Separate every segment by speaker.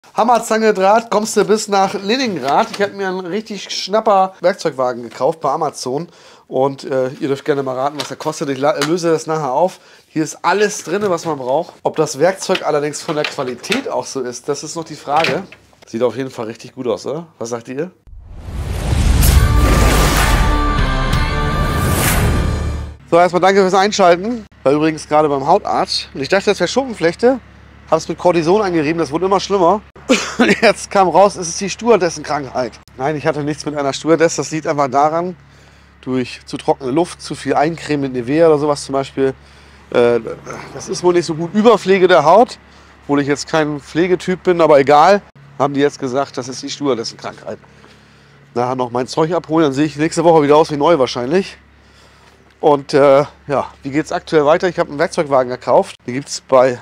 Speaker 1: Hammer, Zange, Draht, kommst du bis nach Leningrad. Ich habe mir einen richtig schnapper Werkzeugwagen gekauft bei Amazon. Und ihr dürft gerne mal raten, was der kostet. Ich löse das nachher auf. Hier ist alles drin, was man braucht. Ob das Werkzeug allerdings von der Qualität auch so ist, das ist noch die Frage. Sieht auf jeden Fall richtig gut aus, oder? Was sagt ihr? So, erstmal danke fürs Einschalten. War übrigens gerade beim Hautarzt. Und ich dachte, das wäre Schuppenflechte. Habe es mit Cortison eingerieben, das wurde immer schlimmer. Jetzt kam raus, es ist die Stewardessen-Krankheit. Nein, ich hatte nichts mit einer Stewardess. Das liegt einfach daran, durch zu trockene Luft, zu viel Eincremen mit Nivea oder sowas zum Beispiel. Das ist wohl nicht so gut. Überpflege der Haut, obwohl ich jetzt kein Pflegetyp bin, aber egal. Haben die jetzt gesagt, das ist die Stewardessen-Krankheit. Nachher noch mein Zeug abholen, dann sehe ich nächste Woche wieder aus wie neu wahrscheinlich. Und ja, wie geht es aktuell weiter? Ich habe einen Werkzeugwagen gekauft. Den gibt es bei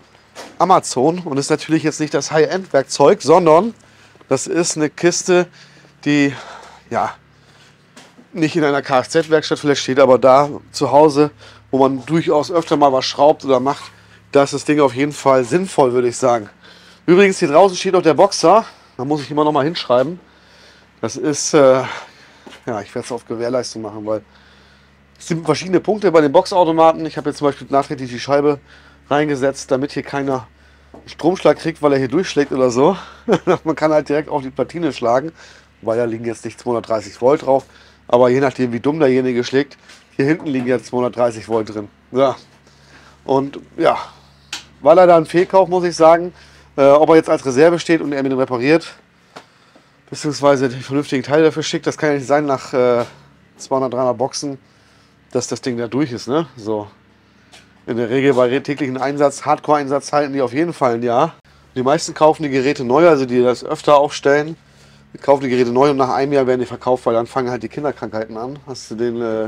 Speaker 1: Amazon und ist natürlich jetzt nicht das High-End-Werkzeug, sondern das ist eine Kiste, die ja nicht in einer Kfz-Werkstatt vielleicht steht, aber da zu Hause, wo man durchaus öfter mal was schraubt oder macht, da ist das Ding auf jeden Fall sinnvoll, würde ich sagen. Übrigens, hier draußen steht auch der Boxer, da muss ich immer noch mal hinschreiben. Das ist, ja, ich werde es auf Gewährleistung machen, weil es sind verschiedene Punkte bei den Boxautomaten. Ich habe jetzt zum Beispiel nachträglich die Scheibe reingesetzt, damit hier keiner Stromschlag kriegt, weil er hier durchschlägt oder so. Man kann halt direkt auf die Platine schlagen, weil da liegen jetzt nicht 230 Volt drauf. Aber je nachdem, wie dumm derjenige schlägt, hier hinten liegen jetzt 230 Volt drin. Ja. Und ja, war leider ein Fehlkauf, muss ich sagen. Ob er jetzt als Reserve steht und er mir den repariert, beziehungsweise die vernünftigen Teile dafür schickt, das kann ja nicht sein nach 200, 300 Boxen, dass das Ding da durch ist, ne? So. In der Regel bei täglichen Einsatz, Hardcore-Einsatz halten die auf jeden Fall ein Jahr. Die meisten kaufen die Geräte neu, also die das öfter aufstellen. Die kaufen die Geräte neu und nach einem Jahr werden die verkauft, weil dann fangen halt die Kinderkrankheiten an. Hast du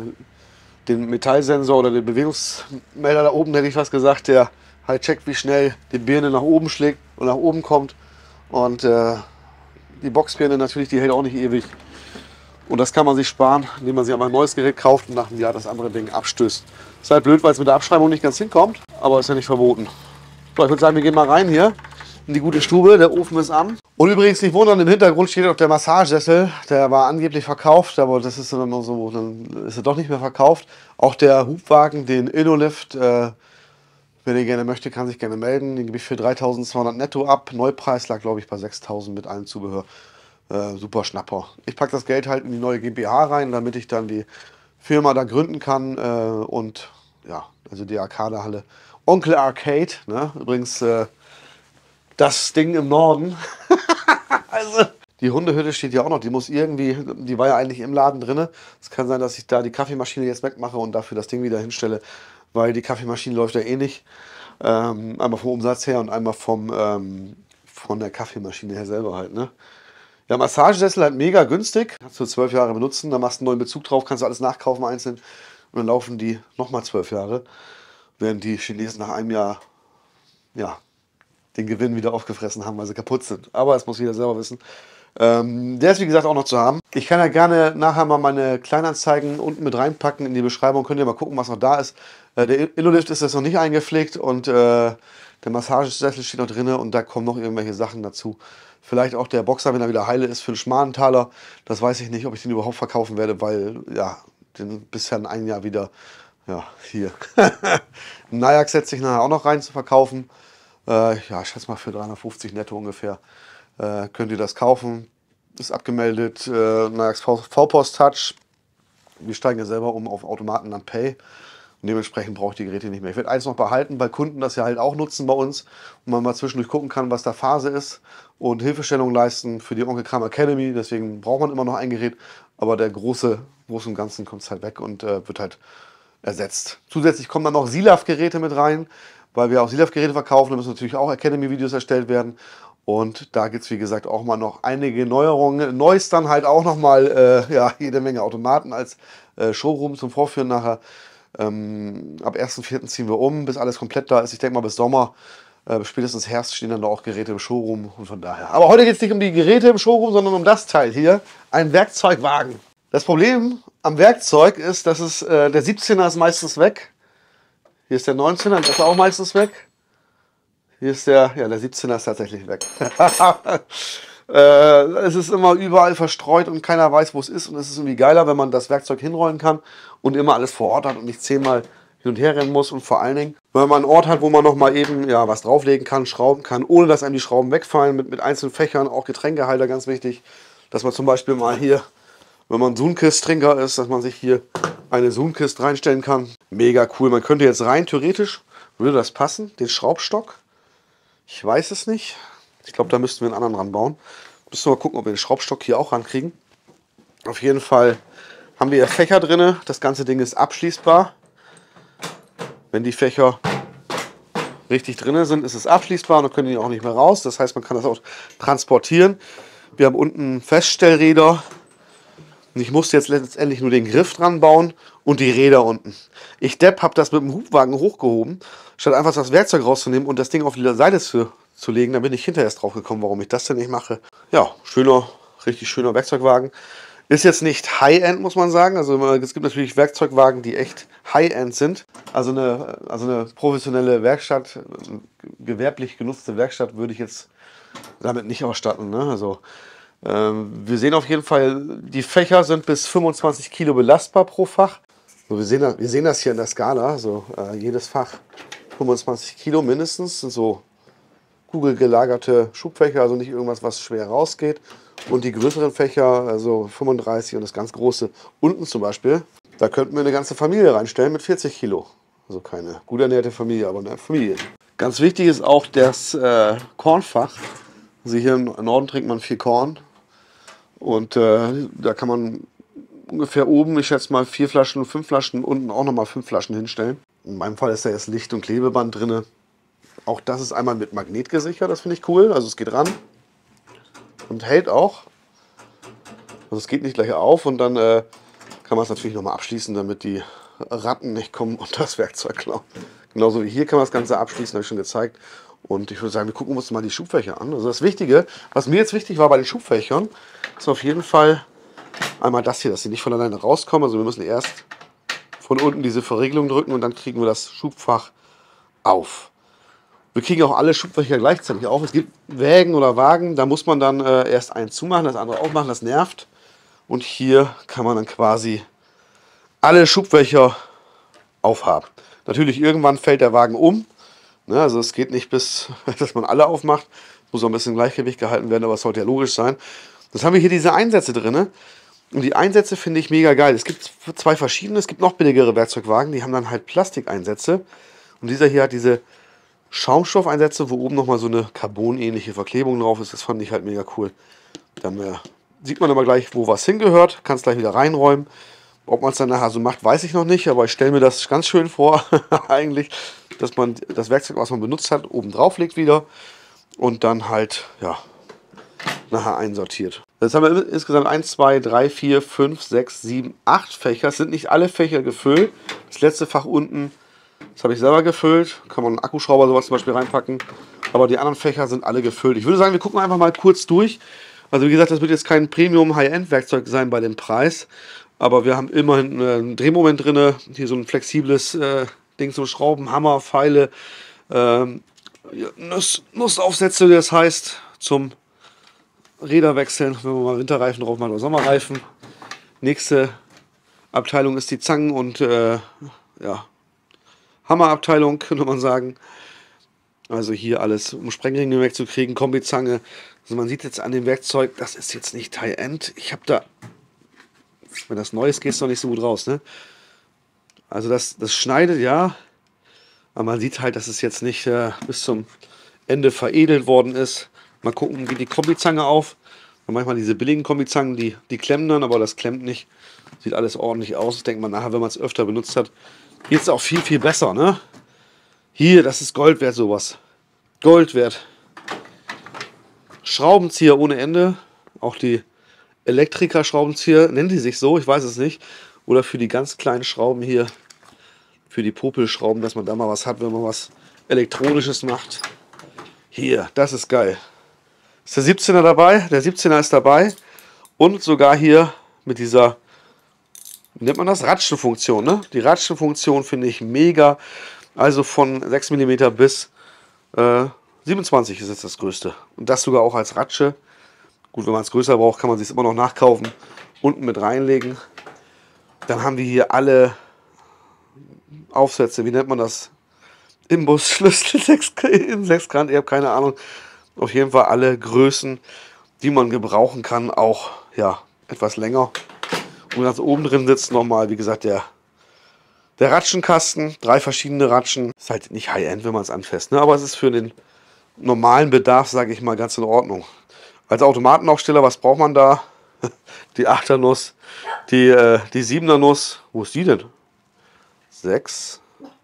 Speaker 1: den Metallsensor oder den Bewegungsmelder da oben, hätte ich fast gesagt, der halt checkt, wie schnell die Birne nach oben schlägt und nach oben kommt. Und die Boxbirne natürlich, die hält auch nicht ewig. Und das kann man sich sparen, indem man sich einfach ein neues Gerät kauft und nach einem Jahr das andere Ding abstößt. Ist halt blöd, weil es mit der Abschreibung nicht ganz hinkommt, aber ist ja nicht verboten. So, ich würde sagen, wir gehen mal rein hier in die gute Stube. Der Ofen ist an. Und übrigens nicht wundern, im Hintergrund steht auch der Massagesessel. Der war angeblich verkauft, aber das ist dann noch so, dann ist er doch nicht mehr verkauft. Auch der Hubwagen, den InnoLift, wer den gerne möchte, kann sich gerne melden. Den gebe ich für 3.200 netto ab. Neupreis lag, glaube ich, bei 6.000 mit allem Zubehör. Super Schnapper. Ich packe das Geld halt in die neue GmbH rein, damit ich dann die Firma da gründen kann. Und ja, also die Arcade-Halle. Onkel Arcade, ne? Übrigens das Ding im Norden. Also die Hundehütte steht ja auch noch. Die muss irgendwie, die war ja eigentlich im Laden drin. Es kann sein, dass ich da die Kaffeemaschine jetzt wegmache und dafür das Ding wieder hinstelle, weil die Kaffeemaschine läuft ja eh nicht. Einmal vom Umsatz her und einmal von der Kaffeemaschine her selber halt, ne? Ja, Massagesessel halt mega günstig. Kannst du 12 Jahre benutzen, dann machst du einen neuen Bezug drauf, kannst du alles nachkaufen einzeln und dann laufen die nochmal 12 Jahre. Während die Chinesen nach einem Jahr, ja, den Gewinn wieder aufgefressen haben, weil sie kaputt sind. Aber das muss jeder selber wissen. Der ist wie gesagt auch noch zu haben. Ich kann ja gerne nachher mal meine Kleinanzeigen unten mit reinpacken in die Beschreibung. Könnt ihr mal gucken, was noch da ist. Der InnoLift ist jetzt noch nicht eingepflegt und der Massagesessel steht noch drin und da kommen noch irgendwelche Sachen dazu. Vielleicht auch der Boxer, wenn er wieder heile ist, für einen Schmarrentaler. Das weiß ich nicht, ob ich den überhaupt verkaufen werde, weil ja, den bisher in einem Jahr wieder, ja, hier. Najax setze ich nachher auch noch rein zu verkaufen. Ja, ich schätze mal für 350 netto ungefähr. Könnt ihr das kaufen. Ist abgemeldet. Najax V-Post Touch. Wir steigen ja selber um auf Automaten an Pay. Und dementsprechend brauche ich die Geräte nicht mehr. Ich werde eins noch behalten, weil Kunden das ja halt auch nutzen bei uns. Und man mal zwischendurch gucken kann, was da Phase ist. Und Hilfestellung leisten für die Onkel Kram Academy. Deswegen braucht man immer noch ein Gerät. Aber der Großen und Ganzen kommt es halt weg und wird halt ersetzt. Zusätzlich kommen dann noch SILAF-Geräte mit rein. Weil wir auch SILAF-Geräte verkaufen, da müssen natürlich auch Academy-Videos erstellt werden. Und da gibt es, wie gesagt, auch mal noch einige Neuerungen. Neues dann halt auch nochmal, ja, jede Menge Automaten als Showroom zum Vorführen nachher. Ab 1.4. ziehen wir um, bis alles komplett da ist. Ich denke mal bis Sommer, spätestens Herbst stehen dann da auch Geräte im Showroom. Und von daher. Aber heute geht es nicht um die Geräte im Showroom, sondern um das Teil hier. Ein Werkzeugwagen. Das Problem am Werkzeug ist, dass es, der 17er ist meistens weg. Hier ist der 19er, der ist auch meistens weg. Hier ist der 17er ist tatsächlich weg. Es ist immer überall verstreut und keiner weiß, wo es ist. Und es ist irgendwie geiler, wenn man das Werkzeug hinrollen kann und immer alles vor Ort hat und nicht 10-mal hin und her rennen muss. Und vor allen Dingen, wenn man einen Ort hat, wo man nochmal eben was drauflegen kann, schrauben kann, ohne dass einem die Schrauben wegfallen, mit einzelnen Fächern, auch Getränkehalter, ganz wichtig, dass man zum Beispiel mal hier, wenn man Sunkist-Trinker ist, dass man sich hier eine Sunkist reinstellen kann. Mega cool. Man könnte jetzt rein theoretisch, würde das passen, den Schraubstock. Ich weiß es nicht. Ich glaube, da müssten wir einen anderen ranbauen. Müssen wir mal gucken, ob wir den Schraubstock hier auch rankriegen. Auf jeden Fall haben wir hier Fächer drin. Das ganze Ding ist abschließbar. Wenn die Fächer richtig drin sind, ist es abschließbar und dann können die auch nicht mehr raus. Das heißt, man kann das auch transportieren. Wir haben unten Feststellräder. Und ich musste jetzt letztendlich nur den Griff dran bauen und die Räder unten. Ich habe das mit dem Hubwagen hochgehoben, statt einfach das Werkzeug rauszunehmen und das Ding auf die Seite zu legen. Da bin ich hinterher erst drauf gekommen, warum ich das denn nicht mache. Ja, richtig schöner Werkzeugwagen. Ist jetzt nicht High-End, muss man sagen. Also es gibt natürlich Werkzeugwagen, die echt High-End sind. Also eine professionelle Werkstatt, gewerblich genutzte Werkstatt würde ich jetzt damit nicht ausstatten, ne? Also wir sehen auf jeden Fall, die Fächer sind bis 25 Kilo belastbar pro Fach. So, wir sehen das hier in der Skala. So, jedes Fach 25 Kilo mindestens. Sind so kugelgelagerte Schubfächer, also nicht irgendwas, was schwer rausgeht. Und die größeren Fächer, also 35 und das ganz große unten zum Beispiel, da könnten wir eine ganze Familie reinstellen mit 40 Kilo. Also keine gut ernährte Familie, aber eine Familie. Ganz wichtig ist auch das Kornfach. Also hier im Norden trinkt man viel Korn. Und da kann man ungefähr oben, ich schätze mal 4 Flaschen, 5 Flaschen, unten auch nochmal 5 Flaschen hinstellen. In meinem Fall ist da jetzt Licht- und Klebeband drin. Auch das ist einmal mit Magnet gesichert, das finde ich cool. Also es geht ran und hält auch. Also es geht nicht gleich auf und dann kann man es natürlich nochmal abschließen, damit die Ratten nicht kommen und das Werkzeug klauen. Genauso wie hier kann man das Ganze abschließen, habe ich schon gezeigt. Und ich würde sagen, wir gucken uns mal die Schubfächer an. Also das Wichtige, was mir jetzt wichtig war bei den Schubfächern, ist auf jeden Fall einmal das hier, dass sie nicht von alleine rauskommen. Also wir müssen erst von unten diese Verriegelung drücken und dann kriegen wir das Schubfach auf. Wir kriegen auch alle Schubfächer gleichzeitig auf. Es gibt Wägen oder Wagen, da muss man dann erst einen zumachen, das andere aufmachen, das nervt. Und hier kann man dann quasi alle Schubfächer aufhaben. Natürlich irgendwann fällt der Wagen um. Ne, also es geht nicht bis, dass man alle aufmacht. Muss auch ein bisschen Gleichgewicht gehalten werden, aber es sollte ja logisch sein. Jetzt haben wir hier diese Einsätze drin. Und die Einsätze finde ich mega geil. Es gibt 2 verschiedene. Es gibt noch billigere Werkzeugwagen, die haben dann halt Plastikeinsätze. Und dieser hier hat diese Schaumstoffeinsätze, wo oben nochmal so eine carbonähnliche Verklebung drauf ist. Das fand ich halt mega cool. Dann sieht man aber gleich, wo was hingehört. Kann es gleich wieder reinräumen. Ob man es dann nachher so macht, weiß ich noch nicht. Aber ich stelle mir das ganz schön vor, eigentlich, dass man das Werkzeug, was man benutzt hat, oben drauf legt wieder. Und dann halt, nachher einsortiert. Jetzt haben wir insgesamt 1, 2, 3, 4, 5, 6, 7, 8 Fächer. Es sind nicht alle Fächer gefüllt. Das letzte Fach unten, das habe ich selber gefüllt. Kann man einen Akkuschrauber sowas zum Beispiel reinpacken. Aber die anderen Fächer sind alle gefüllt. Ich würde sagen, wir gucken einfach mal kurz durch. Also wie gesagt, das wird jetzt kein Premium-High-End-Werkzeug sein bei dem Preis. Aber wir haben immerhin einen Drehmoment drin. Hier so ein flexibles Ding zum Schrauben, Hammer, Pfeile, Nussaufsätze, das heißt, zum Räder wechseln, wenn man mal Winterreifen drauf macht oder Sommerreifen. Nächste Abteilung ist die Zangen- und Hammerabteilung, könnte man sagen. Also hier alles, um Sprengringe wegzukriegen, Kombizange. Also man sieht jetzt an dem Werkzeug, das ist jetzt nicht High-End. Ich habe da, wenn das neu ist, geht es noch nicht so gut raus, ne? Also das schneidet, ja. Aber man sieht halt, dass es jetzt nicht bis zum Ende veredelt worden ist. Mal gucken, geht die Kombizange auf. Und manchmal diese billigen Kombizangen, die klemmen dann, aber das klemmt nicht. Sieht alles ordentlich aus. Ich denke mal nachher, wenn man es öfter benutzt hat, geht es auch viel, viel besser, ne? Hier, das ist Gold wert, sowas. Gold wert. Schraubenzieher ohne Ende. Auch die Elektriker-Schraubenzieher, nennen die sich so, ich weiß es nicht. Oder für die ganz kleinen Schrauben hier, für die Popelschrauben, dass man da mal was hat, wenn man was Elektronisches macht. Hier, das ist geil. Ist der 17er dabei? Der 17er ist dabei. Und sogar hier mit dieser, wie nennt man das? Ratschenfunktion, ne? Die Ratschenfunktion finde ich mega. Also von 6 mm bis 27 ist jetzt das größte. Und das sogar auch als Ratsche. Gut, wenn man es größer braucht, kann man es sich immer noch nachkaufen. Unten mit reinlegen. Dann haben wir hier alle Aufsätze, wie nennt man das? Imbusschlüssel in 6 Kant, ich habe keine Ahnung. Auf jeden Fall alle Größen, die man gebrauchen kann, auch ja, etwas länger. Und ganz oben drin sitzt nochmal, wie gesagt, der Ratschenkasten. 3 verschiedene Ratschen. Ist halt nicht High-End, wenn man es anfasst, ne? Aber es ist für den normalen Bedarf, sage ich mal, ganz in Ordnung. Als Automatenaufsteller, was braucht man da? Die 8er Nuss, die 7er Nuss. Wo ist die denn? 6.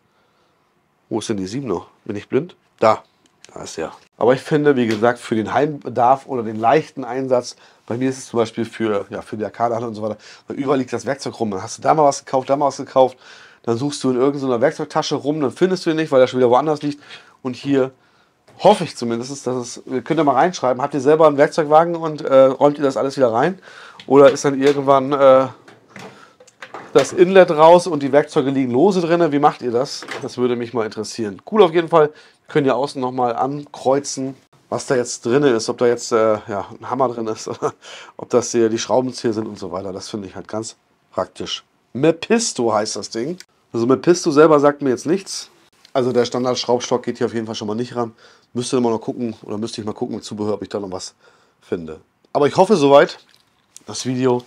Speaker 1: Wo ist denn die 7er? Bin ich blind? Da ist ja. Aber ich finde, wie gesagt, für den Heimbedarf oder den leichten Einsatz, bei mir ist es zum Beispiel für die Arcade und so weiter, weil überall liegt das Werkzeug rum. Dann hast du da mal was gekauft, da mal was gekauft. Dann suchst du in irgendeiner Werkzeugtasche rum, dann findest du ihn nicht, weil er schon wieder woanders liegt. Und hier hoffe ich zumindest, dass es, könnt ihr mal reinschreiben, habt ihr selber einen Werkzeugwagen und räumt ihr das alles wieder rein? Oder ist dann irgendwann das Inlet raus und die Werkzeuge liegen lose drin? Wie macht ihr das? Das würde mich mal interessieren. Cool auf jeden Fall. Wir können hier außen nochmal ankreuzen, was da jetzt drin ist. Ob da jetzt ein Hammer drin ist oder ob das hier die Schraubenzieher sind und so weiter. Das finde ich halt ganz praktisch. Mephisto heißt das Ding. Also Mephisto selber sagt mir jetzt nichts. Also der Standard-Schraubstock geht hier auf jeden Fall schon mal nicht ran. Müsste ich mal gucken mit Zubehör, ob ich da noch was finde. Aber ich hoffe soweit, das Video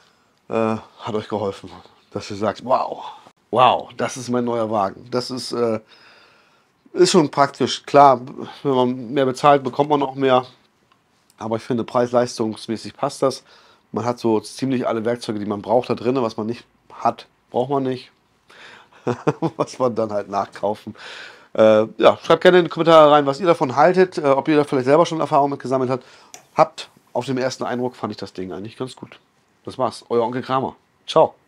Speaker 1: hat euch geholfen, dass ihr sagt, wow, das ist mein neuer Wagen. Das ist schon praktisch. Klar, wenn man mehr bezahlt, bekommt man noch mehr. Aber ich finde, preis-leistungsmäßig passt das. Man hat so ziemlich alle Werkzeuge, die man braucht da drin. Was man nicht hat, braucht man nicht. Was man dann halt nachkaufen. Ja, schreibt gerne in die Kommentare rein, was ihr davon haltet. Ob ihr da vielleicht selber schon Erfahrung mit gesammelt habt. Auf dem ersten Eindruck fand ich das Ding eigentlich ganz gut. Das war's. Euer Onkel Kramer. Ciao.